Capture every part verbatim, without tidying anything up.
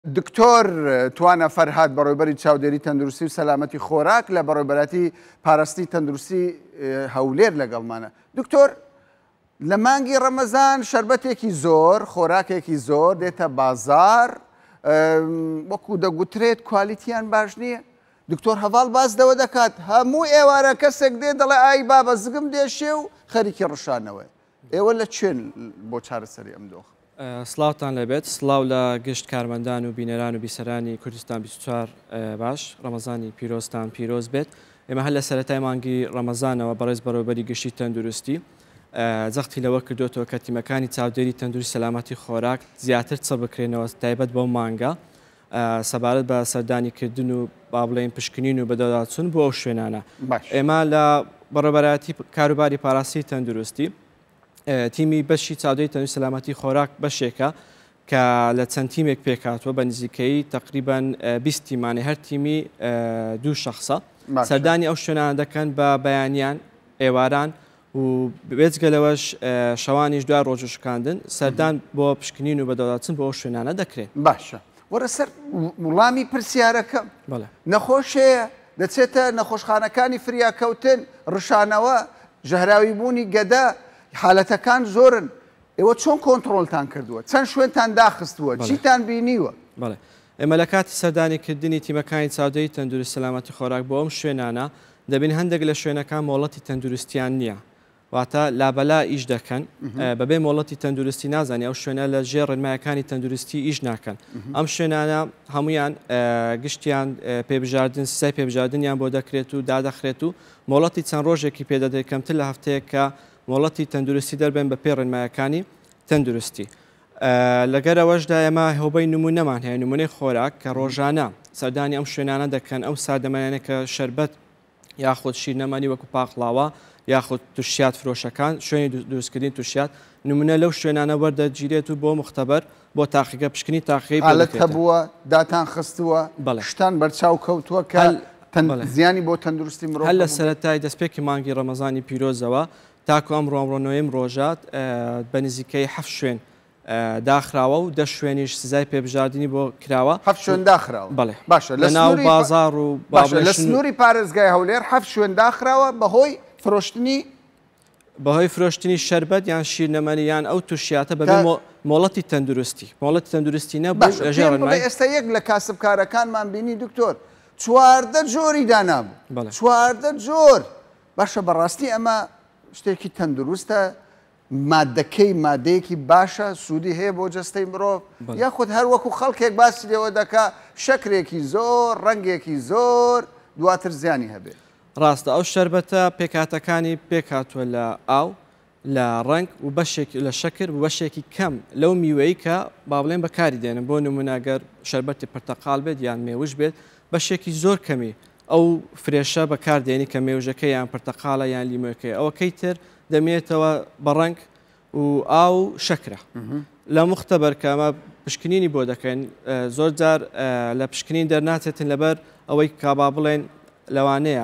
دکتۆر توانە فەرهاد بەڕێوەبەری چاودێری تەندروستی و سەلامەتی خۆراک لە بەڕێوەبەرەتی پاراستنی تەندروستی هەولێر لەگەڵمانە. دکتۆر لە مانگی ڕەمەزان شەربەتێکی زۆر خۆراکێکی زۆر دێتە بازار وەکو دەگوترێت کوالیتیان باش نییە. دکتۆر هەواڵ باز دەوە دەکات هەموو ئێوارە کەسێک دێ دەڵێ ئای بابە زگم دێشێ و خەریکی ڕشانەوەی. ئێوە لە کوێن بۆ چارەسەری ئەم دۆخ؟ سڵاوتان لەبێت سڵاو لە گشت کارمەندان و بینەران و بیسەرانی کوردستان بیست و چوار باش ڕەمەزانی پیرۆستان پیرۆز بێت. ئێمە هەر لە سەرەتای مانگی ڕەمەزانەوە بەڕێز بەڕێوەبەری گشتی تەندروستی جەختی لەوە کردوێتەوە کە تیمەکانی چاودێری تەندروستی سەلامەتی خۆراک زیاتر چە بکرێنەوە تایبەت بەو مانگە سەبارەت بە سەردانیکردن و با بڵێن پشکنین و بەدەداچوون بۆ ئەو شوێنانە. ئێمە لە بەڕێوەبەرەتی کاروباری پاراستی تەندروستی تیمی بەشی چاودێری تەندروستی سەلامەتی خۆراک بەشێکە کە لە چەند تیمێک پێکاتوە بە نزیکەی تقریبان بیست تیمانی هەر تیمی دوو شەخصە سەردانی ئەو شوێنانە دەکەن بە بەیانیان ئێواران و بێجگەلەوەش شەوانیش دوای ڕۆژوشکاندن سەردان بۆ پشکنین و بەدەوڵاتچن بۆ ئەو شوێنانە دەکرێت. باشە وەرە سەر وڵامی پرسیارەکەم نەخۆشەیە دەچێتە نەخۆشخانەکانی فریاکەوتن ڕشانەوە ژەهراوی بوونی گەدە حالەتەکان زۆرن. ئێوە چۆن کۆنتترۆلتان کردووە؟ چەند شوێنتان داخستووە؟ چیتان بینیوە؟ بەڵێ ئێمە لە کاتی سەردانیکردنی تیمەکانی چاودێری تەندروستی سەلامەتی خۆراک بۆ ئەم شوێنانە دەبین هەندێک لە شوێنەکان مۆڵەتی تەندروستیان نییە واتە لابەلا ئیش دەکەن بەبێ مۆڵەتی تەندروستی نازانێ ئەو شوێنە لە ژێر ڕێنمایەکانی تەندروستی ئیش ناکەن. ئەم شوێنانە هەمویان گشتیان پێبژاردن سای پێبژاردنیان بۆ دەکرێت و دادەخرێت و مۆڵەتی چەند ڕۆژێکی پێدەدەێت کەمتر لە هەفتەیە کە مۆڵەتی تەندروستی دەربێن بە پێ ڕێنمایەکانی تەندروستی. لەگەرەوەشدا ئێمە هەوبەی نمونەمان هەیە نمونەی خۆراک کە ڕۆژانە سەردانی ئەم شوێنانە دەکەن ئەو سادەمانانە کە شەربەت یاخود شیرنەمانی وەکو پاقلاوە یاخود تووشیات فرۆشەکان شوێنی دروستکردنی تووشیات نمونە لەو شوێنانە وەردەگیرێت و بۆ مختبەر بۆ تاقیگە پشکنی تاقیی حالەت هەبووە داتان خستووە شتان بەرچاو کەوتووە کە زیانی بۆ تەندروستی مرۆڤ هەر لە سەرەتای دەستپێکی مانگی ڕەمەزانی پیرۆزەوە تاکو ئەمڕۆ ئەمڕۆنەوەیم ڕۆژات بە نزیکەی هەفت شوێن داخراوە و دە شوێنیش سزای پێبژاردننی بۆ کراوە. هەفت شوێن داخراوە بەڵێ باشە لە ناو بازار و لە سنووری پارێزگای هەولێر هەفت شوێن داخراوە بەهۆی فرۆشتنی بەهۆی فرۆشتنی شەربەت یان شیرنەمەنی یان ئەو تووشیاتە بەبێ مۆڵەتی تەندروستی مۆڵەتی تەندروستی نەبوو لەژێڕێنمای ئێستا یەک لە کاسبکارەکانمان بینی دکتۆر چواردە جۆری دانابوو چواردە جۆر باشە بەڕاستی ئەمە شتێکی تەندروستە مادەکەی مادەیەکی باشە سوودی هەیە بۆ جەستەی مرۆڤ یاخود هەر وەکو خەڵکێک باسی لێوە دەکا شەکرێکی زۆر ڕەنگێکی زۆر دواتر زیانی هەبێت. ڕاستە ئەو شەربەتە پێکاتەکانی پێکاتوە لە ئاو لە ڕنگ و بەشێک لە شەکر و بەشێکی کەم لەو میوەی کە با بڵێن بەکاری دێنن بۆ نمونەگەر شەربەتی پرتەقال بێت یان مێوش بێت بەشێکی زۆر کەمی ئەو فرێشە بەکاردێنی کە مێوژەکە یان پرتەقالە یان لیمۆکەی ئەوەکەی تر دەمێتەوە بە ڕنگ و ئاو شەکرە لە مختبەر کە ئەمە پشکنینی بۆ دەکەن زۆر جار لە پشکنین دەرناچێتن لەبەر ئەوەی کابا بڵێن لەوانەیە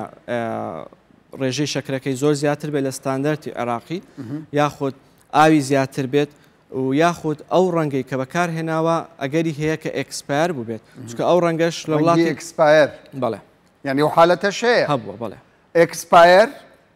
ڕێژەی شەکرەکەی زۆر زیاتر بێت لە ستاندەرتی عێراقی یاخود ئاوی زیاتر بێت و یاخود ئەو ڕەنگەی کە بەکارهێناوە ئەگەری هەیە کە ئەکسپایر بوو بێت چکە ئەو ڕەنگەش لە وڵاتی ئەکسپایر بەڵێ یعنی و حالەتەش هەیە هەبووە بەڵێ ئەکسپایر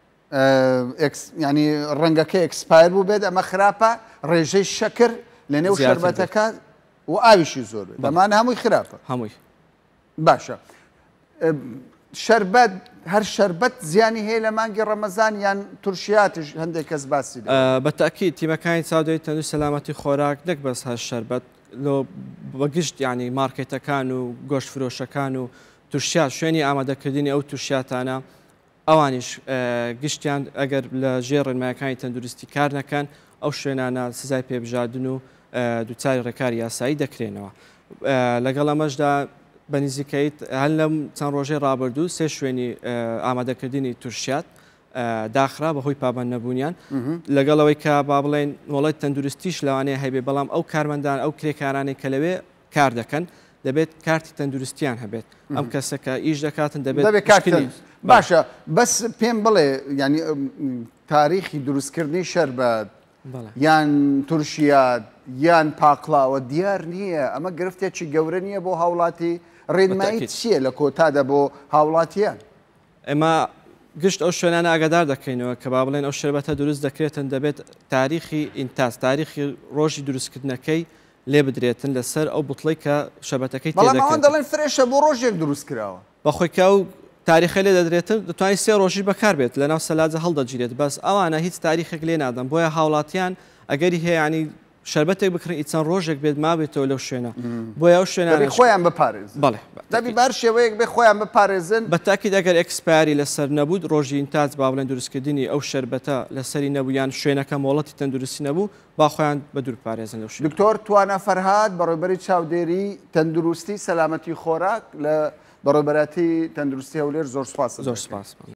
ینی ڕەنگەکە ئەکسپایر بوو بێت ئەمە خراپە ڕێژەی شەکر لە نێو شەربەتەکە و ئاویشی زۆر بێت ئەمانە هەمووی خراپە هەمووی باشە. شەربەت هەر شەربەت زیانی هەیە لە مانگی ڕەمەزان یان تورشیاتش هەندێک کەس باسی بەتاکی تیمەکانی چاودێری تەندروستی سەلامەتی خۆراک نەک بەس هەر شەربەت بەگشت ینی مارکێتەکان و گۆشت فرۆشەکان و تووشیات شوێنی ئامادەکردنی ئەو تووشیاتانە ئەوانیش گشتیان ئەگەر لە ژێر ڕێنمایەکانی تەندروستی کار نەکەن ئەو شوێنانە سزای پێبژاردن و دووچاری ڕێکاری یاسایی دەکرێنەوە. لەگەڵ ئەمەشدا بە نزیکەیت هەر لەم چەند ڕۆژەی ڕابردوو سێ شوێنی ئامادەکردنی تووشیات داخرا بەهۆی پابند نەبوونیان لەگەڵەوەی کە با بڵێن وڵەتی تەندروستیش لەوانەیە هەبێ بەڵام ئەو کارمەندان ئەو کرێکارانەی کە لەوێ کار دەکەن دەبێت کارتی تەندروستیان هەبێت ئەم کەسەکە ئیش دەکاتن دەبێت کارتی باشە بەس پێم بڵێ ینی تاریخی دروستکردنی شەربەت یان تورشیا یان پاقلاوە دیار نییە ئەمە گرفتێکی گەورە نییە بۆ هاوڵاتی ڕێنمایی چییە لە کۆتادا بۆ هاوڵاتیان ئێمە گشت ئەو شوێنانە ئاگادار دەکەینەوە کە با بڵێن ئەو شربەتە دروست دەکرێتن دەبێت تاریخی ئینتاز تاریخی ڕۆژی دروستکردنەکەی لێ بدرێتن لەسەر ئەو بوتڵی کە شەبەتەکەی تێدەکەن دەڵێن فرێشە بۆ ڕۆژێک دروست کراوە بەخۆی ئەو تاریخی لێ دەدرێتن دەتوانانی سێ ڕۆژی بەکار بێت لەناو سەلاجە هەڵدەگیرێت بەس ئەوانە هیچ تاریخێک لێ نادەن بۆیە هاوڵاتیان ئەگەری هەیەانی شربەتێک بکڕین چەند ڕۆژێک بێت مابێتەوە لەو شوێنە بۆیە ئەو شوێنە خۆیان بپارێز بەڵێ دەبی بار شێوەیەک بێ خۆیان بپارێزن بەتاکید ئەگەر ئەکسپاری لەسەر نەبوو ڕۆژی ئینتاج با بڵێن دروستکردنی ئەو شربەتە لەسەری نەبوویان شوێنەکە مۆڵەتی تەندروستی نەبوو با خۆیان بە دوور پارێزن لەو شوێنە. دکتۆر توانە فەرهاد بەڕێوەبەری چاودێری تەندروستی سەلامەتی خۆراک لە بەڕێوەبەراتی تەندروستی هەولێر زۆر سوپاس. زۆر سوپاس.